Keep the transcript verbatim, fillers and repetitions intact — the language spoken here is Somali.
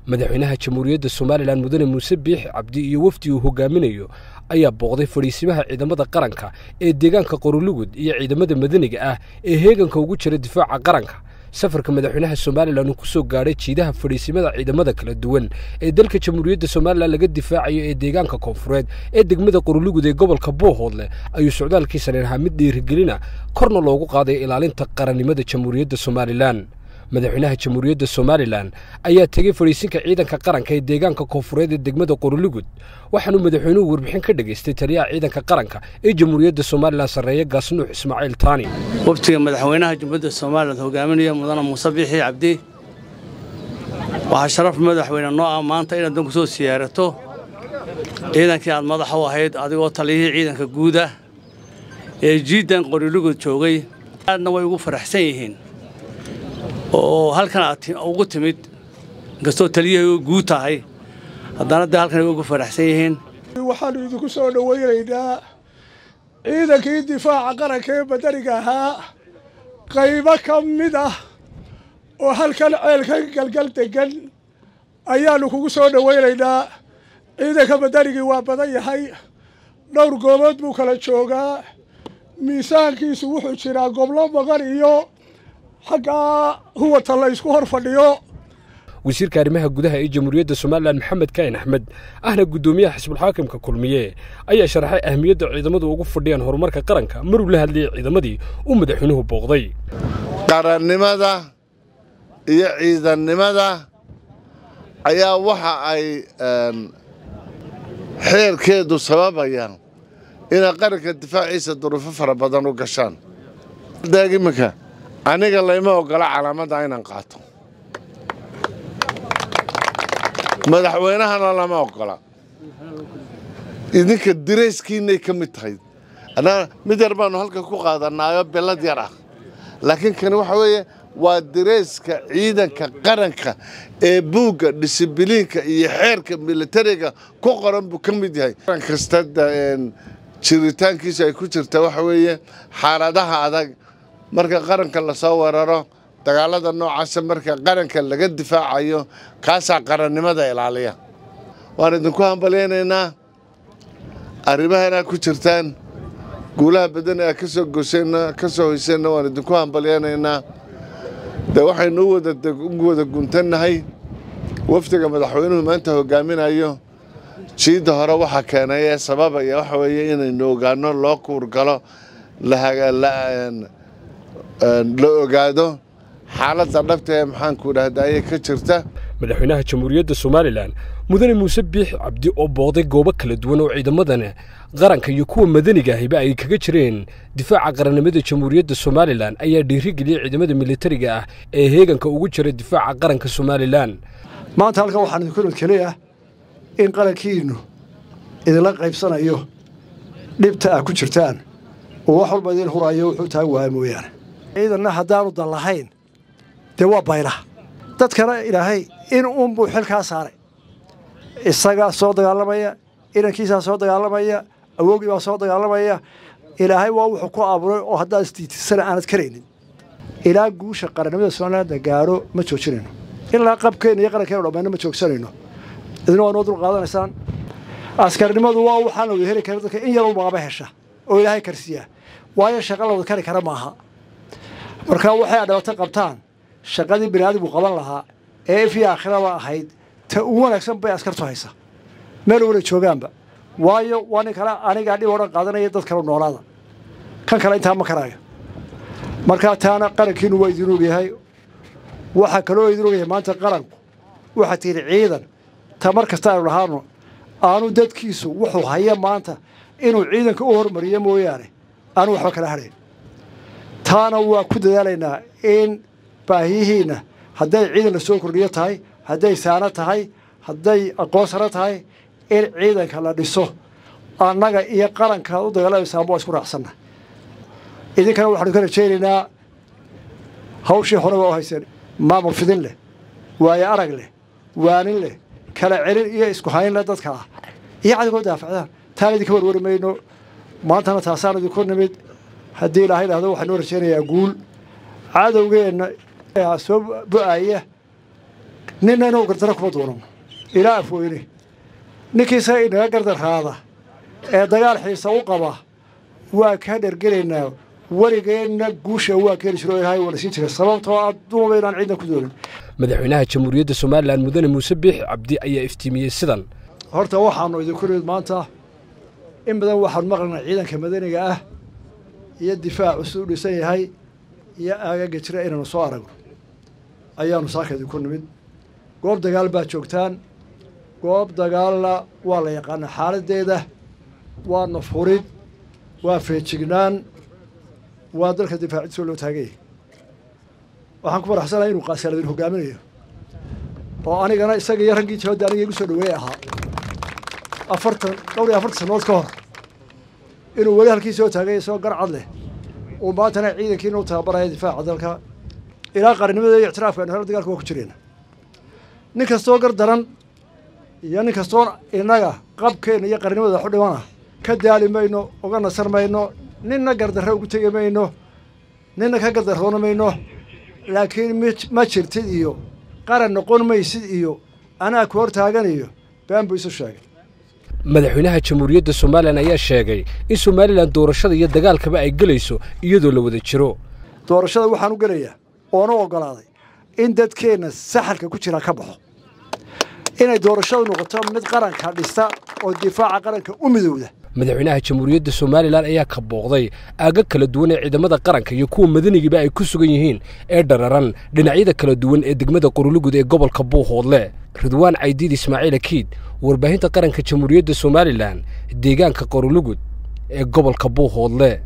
madaxweynaha jamhuuriyadda Soomaaliland mudane Muuse Biix Cabdi iyo wafdi uu hogaaminayo ayaa booqday fariisimaha ciidamada qaranka ee deegaanka Qorulugud iyo ciidamada madaniga ah ee heeganka ugu jira difaaca qaranka. safarka madaxweynaha Soomaaliland uu ku soo gaaray jiidaha fariisimada ciidamada kala duwan ee dalka jamhuuriyadda Soomaaliland laga difaacayo ee deegaanka koonfureed ee degmada Qorulugud ee gobolka Boohoodle ayuu socdaalkiisa leeyahay mid dhiirigelina korna loogu qaaday ilaalinta qarannimada jamhuuriyadda Soomaaliland. madaxweynaha jamhuuriyadda Soomaaliland ayaa tagay fariisinka ciidanka qaranka ee deegaanka koonfureed ee degmada Qorulugud waxaanu madaxweynuhu warbixin ka dhageystay taliyaha ciidanka qaranka ee jamhuuriyadda Soomaaliland sareeya Gaasnuux Ismaaciil Taani. waftiga madaxweynaha jamhuuriyadda Soomaaliland hogaaminaya mudane Muuse Biix Cabdi waxa sharaf madaxweyne noo ah maanta inaad ku soo siyaarato ciidankii aad madax u ahayd adigoo taliyihii ciidanka guud ah ee jiidan Qorulugud joogay aadna way ugu faraxsan yihiin oo halkan aad ugu timid gasto taliyay guud tahay haddana halkan ay ugu faraxsan yihiin waxaan idinku soo dhawaynaynaa ciidankii difaaca qaranka ee badariga ahaa qaybo ka mid ah oo halkan ceelka galgal degan ayaanu kugu soo dhawaynaynaa ciidanka badarigii waa badan yahay dhowr goobood buu kala joogaa miisaankiisu wuxuu jiraa goblo badan iyo xagga huwa tala isku hor fadhiyo. wasiirka arrimaha gudaha ee jamhuuriyadda Soomaaliland Maxamed Kaahin Axmed ahna gudoomiyaha xisbul xaakimka kulmiye ayaa sharaxay ahmiyadda ciidamadu ugu fadhiyaan horumarka qaranka maruu la hadlayay ciidamadii uu madaxweynuhu booqday. qarannimada iyo ciidannimada ayaa waxa ay xeerkeedu sababayaan in qaranka difaaciisa duruufo fara badan u gashaan. daagimaka aniga layma ogola calaamada inaan qaato madaxweynahana lama ogola idinka direyskiinay ka mid tahay ana mid yar baanu halka ku qaadanaayo belad yar ah laakiin kan waxa weeye waa direyska ciidanka qaranka ee buuga discipliinka iyo xeerka militariga ku qoran buu ka mid yahay qaran kasta jiritaankiisa ay ku jirta waxa weeye xaaladaha adag marka qaranka la soo weeraro dagaalada noocaas marka qaranka laga difaacayo kaasa qarannimada ilaaliya waan idinku hambalyeynaa arrimaha ku jirtaan guulaha badan ee ka soo goosayna ka soo hoysayna waan idinku hambalyeynaa de waxaynu wada wada guntanahay waftiga madaxweynuhu maanta hogaaminayo jiida hore waxa keenay ee sababaya waxa weeye inaynu ogaano loo kuur galo la la ogaado xaaladda dhabta ee maxaan ku dhahday ka jirta. madaxweynaha jamhuuriyadda Soomaaliland mudane Muuse Biix Cabdi oo booqday goobo kala duwan oo ciidamadana qaranka iyo kuwa madaniga ah ay kaga jireen difaaca qarannimada jamhuuriyadda Soomaaliland ayaa dhiirigeliyay ciidamada militariga ah ee heeganka ugu jira difaaca qaranka Soomaaliland. maanta halka waxaan idinku kaleeyahay in qarankiinu idinla qaybsanayo dhibta ah ku jirtaan oo wax walba idin hurayo wuxuu taag waa mooyaan ciidanna haddaanu dan lahayn dee waa baylaha dadkana ilaahay in uun buu xilkaa saaray isagaa soo dagaalamaya inankiisaa soo dagaalamaya awoogii baa soo dagaalamaya ilaahay waa wuxuu ku abuuray oo haddaad isdiitisana aanad karaynin ilaa guusha qarannimada Soomaaliland gaaro ma joojinayno ilaa qabkeena iyo qarankeena dhammaan ma joogsanayno idin waa noo dul qaadanaysaan askarnimadu waa waxaan u heli karaa dadka in yar walba hesha oo ilaahay karsiya waayo shaqo la wada kari kara maaha marka waxay dhawata qabtaan shaqadii bini'aadamku qaban lahaa ee fi aakhirada ahayd ta ugu wanaagsan bay askartu haysa meel wada joogaanba waayo waan kala aniga dhib oran qaadanaya dad kale noolaada kan kale inta ma karaayo marka taana qarankiinu way idin ogyahay waxa kale oo idin ogyahay maanta qaranku waxa tiin ciidan ta markasta ay lahaano aanu dadkiisu wuxuu haya maanta inuu ciidanka u hormariyo mooyaane aanu waxba kala hareyn taana waa ku dadaalaynaa in baahihiina hadday ciidan la soo kordhiyo tahay hadday saana tahay hadday aqoon sare tahay in ciidanka la dhiso annaga iyo qaranka u dagaalaysaa waa isku raacsanna idinkana waxaanu ka rajaynaynaa hawshii hore waa haysan maamul fidin leh waayo arag leh waanin leh kala celin iyo isku hayn leh dadka ah iyo cadigoo daafacdaan taan idinka warwari mayno maantana taasaan idinku nimid haddii ilaahay idhaahdo waxaan noo rajaynayaa guul cadowgeenna soo bu'aya ninna inuu gardaro kuma doonano ilaa afweyne ninkiisa inaga gardar raada ee dagaal xiisa u qaba waa ka dhergelaynaa warigeenna guusha waa keeni jiro ilaahay wala sii jiray sababtoo ah duuba inaan ciidna ku doonin madaxweynaha jamhuuriyadda Soomaaliland mudane Muuse Biixi Cabdi ayaa iftiimiyay sidan horta waxaanu idinku rid maanta in badan waxaan maqlaynaa ciidanka madaniga ah iyo difaac usoo dhisan yahay iyo aagaga jira inaanu soo aragno ayaanu saakadi ku nimid goob dagaal baa joogtaan goob dagaalna waa la yaqaanaa xaaladeeda waa nafurid waa feejignaan waa dalka difaaciisa loo taagay waxaan ku faraxsanahay inuu qaasalayn hogaaminayo oo anigana isaga iyo raggii jooda aniga igu soo dhaweey ahaa afartan dhowr iyo afartan sanood ka hor inuu weli halkii soo taagay soo garcad leh oo maantana ciidankii inuu tababaraya difaaca dalka ilaa qarannimada iyo ictiraafka aynu hore dagaalka waa ku jireen nin kastoo gar daran iyo nin kastoo innaga qabkeena iyo qarannimada xu dhimana ka daali mayno uga nasar mayno ninna gardarre ugu tegi mayno ninna ka gardarroona mayno laakiin ma jirtid iyo qaran noqon maysid iyo anaa ku hor taaganiyo baan buu isu sheegay madaxweynaha jamhuuriyadda Soomaaliland ayaa sheegay in Soomaaliland doorashada iyo dagaalkaba ay galayso iyadoo la wada jiro doorashada waxaan u galayaa oo na ogolaaday in dadkeena saxalka ku jira ka baxo inay doorashadu noqoto mid qaranka dhista oo difaaca qaranka u midowda madaxweynaha jamhuuriyadda Soomaaliland ayaa ka booqday aaga kala duwan ee ciidamada qaranka iyo kuwa madaniga ay ku sugan yihiin ee dhararan dhinacyada kala duwan ee degmada Qorulugud ee gobolka Buuhoodle Ridwaan Caydiid Ismaaciil Akiid warbaahinta qaranka jamhuuriyadda Soomaaliland deegaanka Qorulugud ee gobolka Buuhoodle.